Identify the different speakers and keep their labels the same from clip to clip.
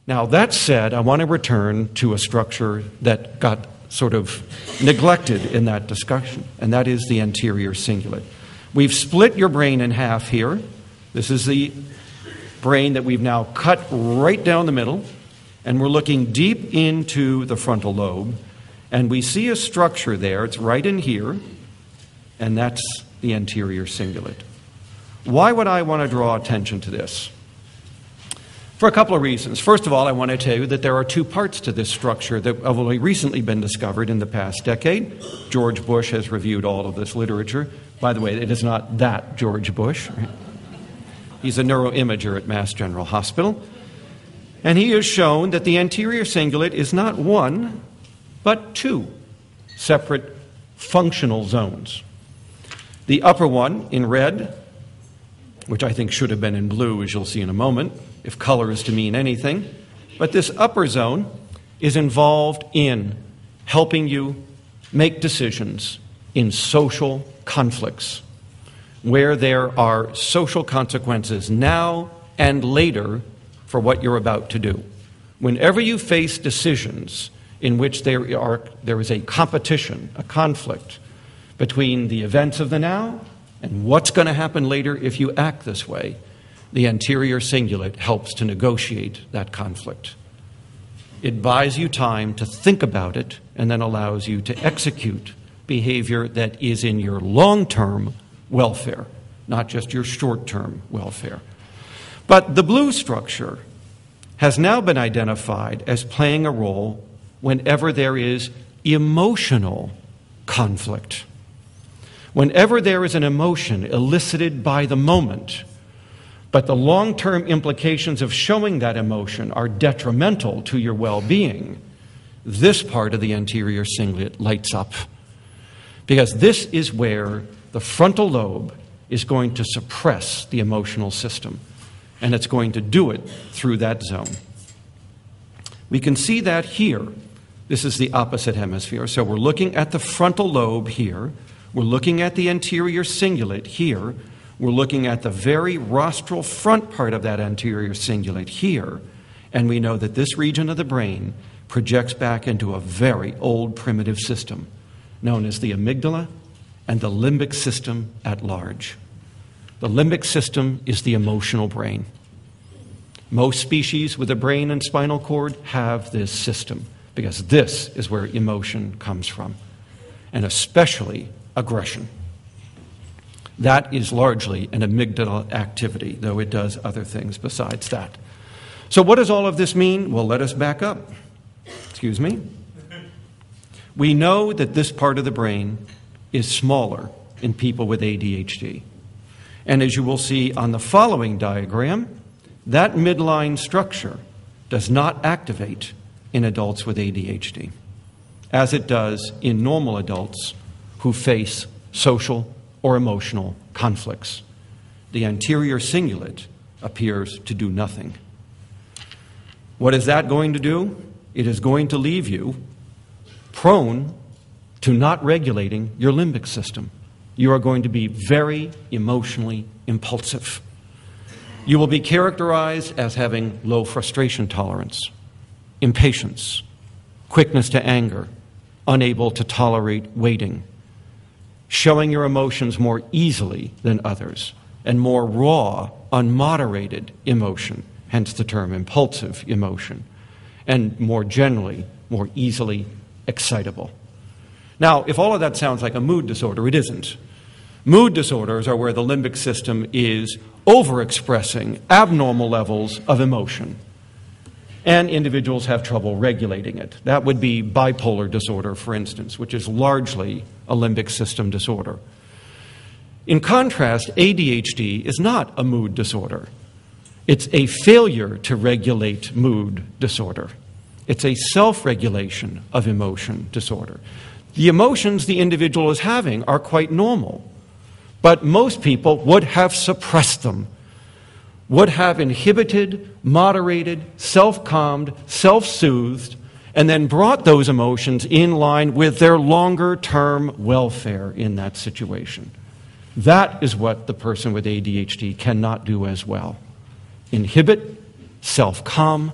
Speaker 1: Now, that said, I want to return to a structure that got sort of neglected in that discussion, and that is the anterior cingulate. We've split your brain in half here. This is the brain that we've now cut right down the middle, and we're looking deep into the frontal lobe, and we see a structure there. It's right in here, and that's the anterior cingulate. Why would I want to draw attention to this? For a couple of reasons. First of all, I want to tell you that there are two parts to this structure that have only recently been discovered in the past decade. George Bush has reviewed all of this literature. By the way, it is not that George Bush. Right? He's a neuroimager at Mass General Hospital. And he has shown that the anterior cingulate is not one, but two separate functional zones. The upper one in red, which I think should have been in blue, as you'll see in a moment, if color is to mean anything. But this upper zone is involved in helping you make decisions in social conflicts, where there are social consequences now and later for what you're about to do. Whenever you face decisions in which there is a competition, a conflict between the events of the now and what's going to happen later if you act this way, the anterior cingulate helps to negotiate that conflict. It buys you time to think about it and then allows you to execute behavior that is in your long-term welfare, not just your short-term welfare. But the blue structure has now been identified as playing a role whenever there is emotional conflict. Whenever there is an emotion elicited by the moment, but the long-term implications of showing that emotion are detrimental to your well-being, this part of the anterior cingulate lights up. Because this is where the frontal lobe is going to suppress the emotional system, and it's going to do it through that zone. We can see that here. This is the opposite hemisphere. So we're looking at the frontal lobe here. We're looking at the anterior cingulate here. We're looking at the very rostral front part of that anterior cingulate here, and we know that this region of the brain projects back into a very old primitive system known as the amygdala and the limbic system at large. The limbic system is the emotional brain. Most species with a brain and spinal cord have this system because this is where emotion comes from, and especially aggression. That is largely an amygdala activity, though it does other things besides that. So what does all of this mean? Well, let us back up. Excuse me. We know that this part of the brain is smaller in people with ADHD. And as you will see on the following diagram, that midline structure does not activate in adults with ADHD, as it does in normal adults who face social or emotional conflicts. The anterior cingulate appears to do nothing. What is that going to do? It is going to leave you prone to not regulating your limbic system. You are going to be very emotionally impulsive. You will be characterized as having low frustration tolerance, impatience, quickness to anger, unable to tolerate waiting, showing your emotions more easily than others, and more raw, unmoderated emotion, hence the term impulsive emotion, and more generally, more easily excitable. Now, if all of that sounds like a mood disorder, it isn't. Mood disorders are where the limbic system is overexpressing abnormal levels of emotion, and individuals have trouble regulating it. That would be bipolar disorder, for instance, which is largely a limbic system disorder. In contrast, ADHD is not a mood disorder. It's a failure to regulate mood disorder. It's a self-regulation of emotion disorder. The emotions the individual is having are quite normal, but most people would have suppressed them, would have inhibited, moderated, self-calmed, self-soothed, and then brought those emotions in line with their longer-term welfare in that situation. That is what the person with ADHD cannot do as well. Inhibit, self-calm,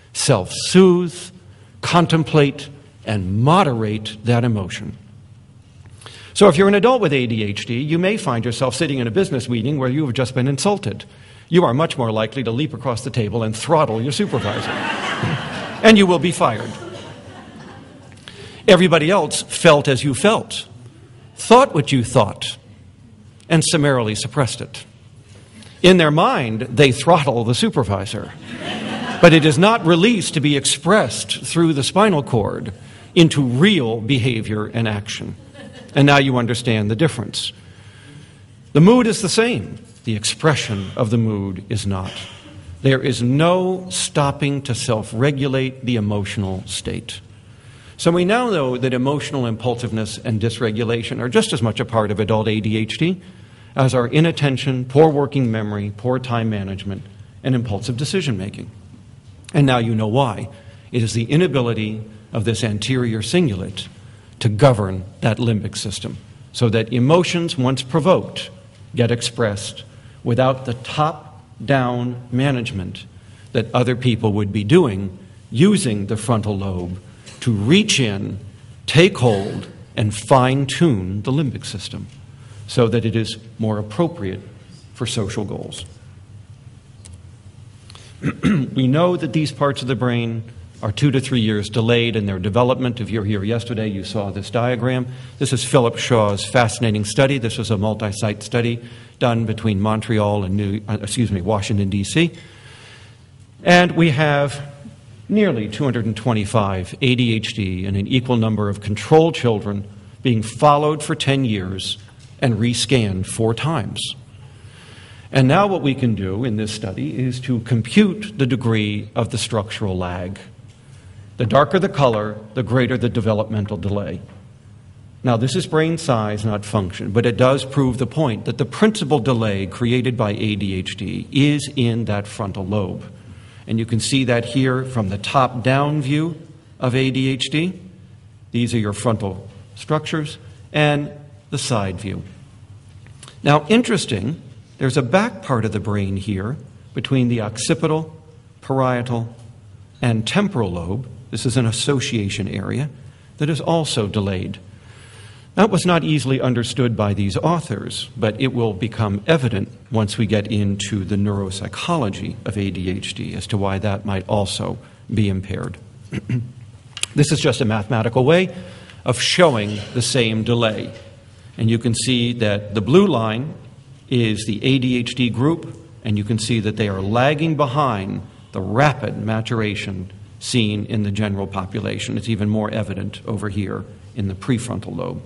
Speaker 1: self-soothe, contemplate, and moderate that emotion. So if you're an adult with ADHD, you may find yourself sitting in a business meeting where you have just been insulted. You are much more likely to leap across the table and throttle your supervisor. And you will be fired. Everybody else felt as you felt, thought what you thought, and summarily suppressed it. In their mind, they throttle the supervisor. But it is not released to be expressed through the spinal cord into real behavior and action. And now you understand the difference. The mood is the same. The expression of the mood is not. There is no stopping to self-regulate the emotional state. So we now know that emotional impulsiveness and dysregulation are just as much a part of adult ADHD as are inattention, poor working memory, poor time management, and impulsive decision-making. And now you know why. It is the inability of this anterior cingulate to govern that limbic system so that emotions, once provoked, get expressed without the top-down management that other people would be doing using the frontal lobe to reach in, take hold, and fine-tune the limbic system so that it is more appropriate for social goals. We know that these parts of the brain are 2 to 3 years delayed in their development. If you're here yesterday, you saw this diagram. This is Philip Shaw's fascinating study. This was a multi-site study done between Montreal and Washington, D.C. And we have nearly 225 ADHD and an equal number of control children being followed for 10 years and rescanned 4 times. And now what we can do in this study is to compute the degree of the structural lag. The darker the color, the greater the developmental delay. Now, this is brain size, not function, but it does prove the point that the principal delay created by ADHD is in that frontal lobe. And you can see that here from the top-down view of ADHD. These are your frontal structures, and the side view. Now, interesting, there's a back part of the brain here between the occipital, parietal, and temporal lobe. This is an association area that is also delayed. That was not easily understood by these authors, but it will become evident once we get into the neuropsychology of ADHD as to why that might also be impaired. This is just a mathematical way of showing the same delay. And you can see that the blue line is the ADHD group, and you can see that they are lagging behind the rapid maturation seen in the general population. It's even more evident over here in the prefrontal lobe.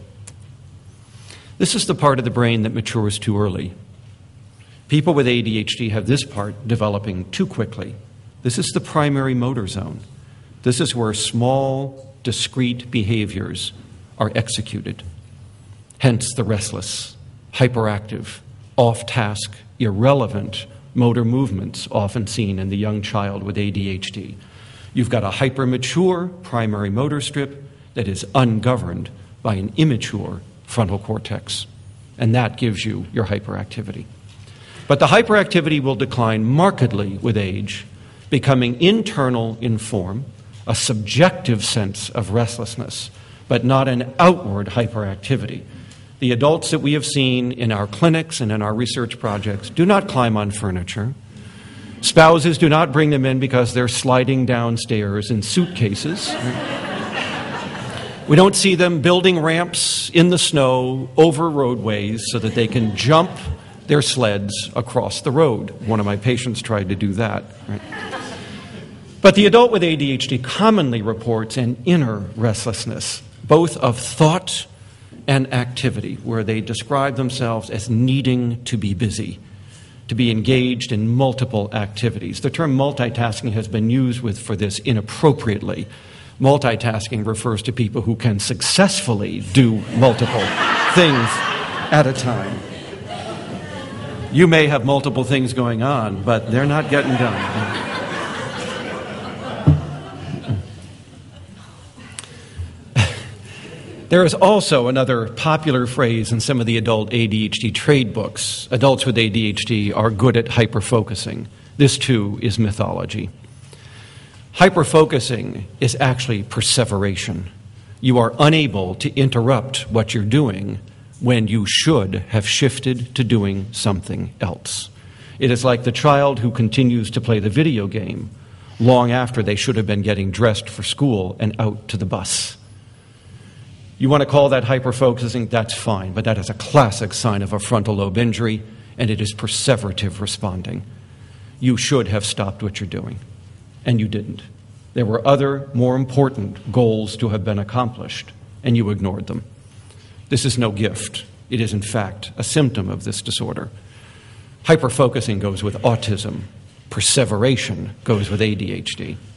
Speaker 1: This is the part of the brain that matures too early. People with ADHD have this part developing too quickly. This is the primary motor zone. This is where small, discrete behaviors are executed. Hence the restless, hyperactive, off-task, irrelevant motor movements often seen in the young child with ADHD. You've got a hypermature primary motor strip that is ungoverned by an immature frontal cortex, and that gives you your hyperactivity. But the hyperactivity will decline markedly with age, becoming internal in form, a subjective sense of restlessness, but not an outward hyperactivity. The adults that we have seen in our clinics and in our research projects do not climb on furniture. Spouses do not bring them in because they're sliding downstairs in suitcases. We don't see them building ramps in the snow over roadways so that they can jump their sleds across the road. One of my patients tried to do that. Right? But the adult with ADHD commonly reports an inner restlessness, both of thought and activity, where they describe themselves as needing to be busy, to be engaged in multiple activities. The term multitasking has been used for this inappropriately. Multitasking refers to people who can successfully do multiple things at a time. You may have multiple things going on, but they're not getting done. There is also another popular phrase in some of the adult ADHD trade books. Adults with ADHD are good at hyperfocusing. This, too, is mythology. Hyperfocusing is actually perseveration. You are unable to interrupt what you're doing when you should have shifted to doing something else. It is like the child who continues to play the video game long after they should have been getting dressed for school and out to the bus. You want to call that hyperfocusing? That's fine, but that is a classic sign of a frontal lobe injury, and it is perseverative responding. You should have stopped what you're doing, and you didn't. There were other, more important goals to have been accomplished, and you ignored them. This is no gift. It is, in fact, a symptom of this disorder. Hyperfocusing goes with autism. Perseveration goes with ADHD.